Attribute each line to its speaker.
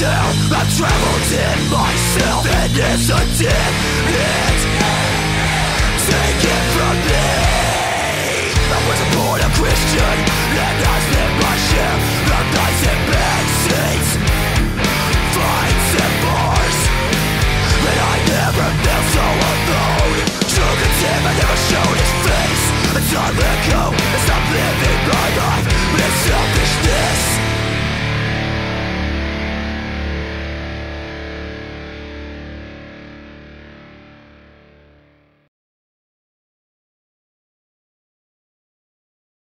Speaker 1: I've traveled in myself and isn't it? Take it from me. I was born a Christian and I've lived my share of nights and bad seats, fights and bars, but I never felt so alone. Drunken him, I never showed his face until I let go and stopped living my life with selfishness.